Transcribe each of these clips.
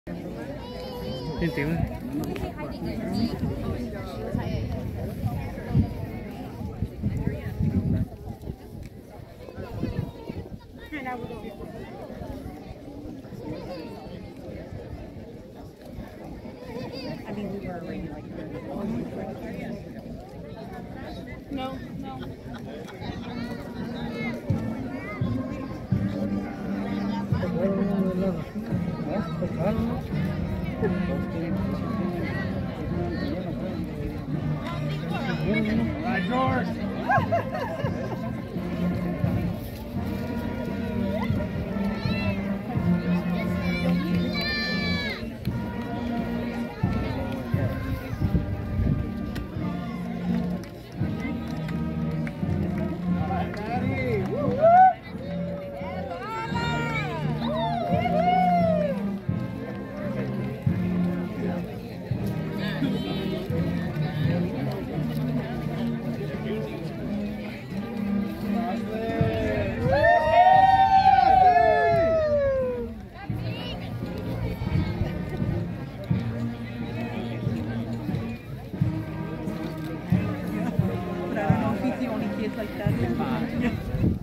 Tin tiếng I mean, we were already like no. Right, George. Like that.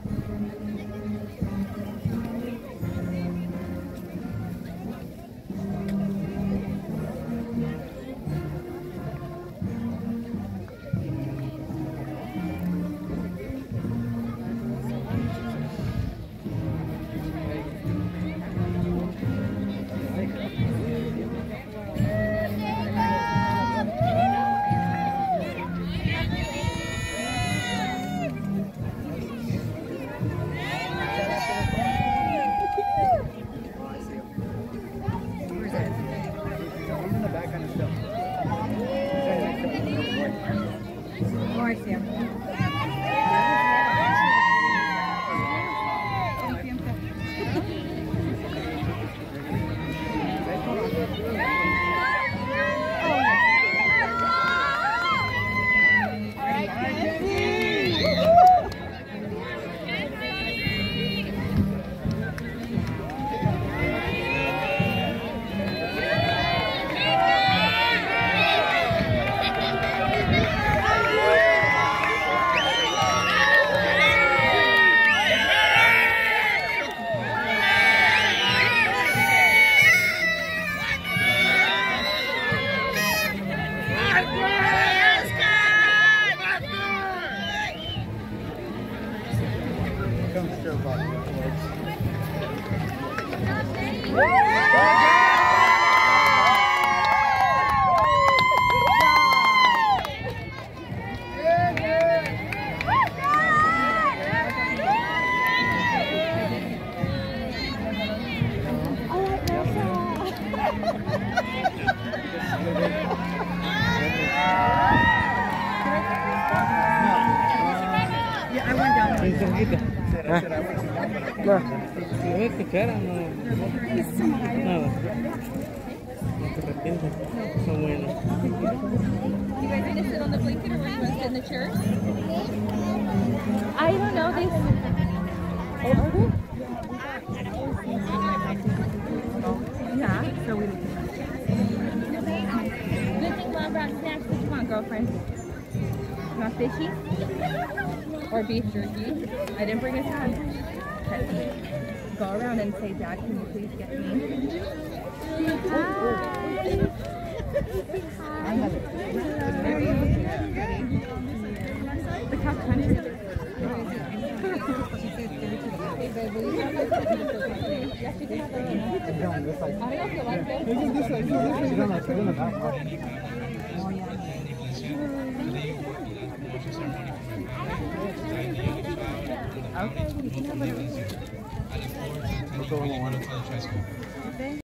Oh, I see him. Nah, ini kejar nada. You guys gonna sit on the blanket or are you gonna sit in the chairs? I don't know. They. Yeah, so we Good thing about brown snacks. What you want, girlfriend? Not fishy? Or beef jerky? I didn't bring a ton. Okay. Go around and say, Dad, can you please get me? Hi. Look how kind of it okay, you can have it. Okay.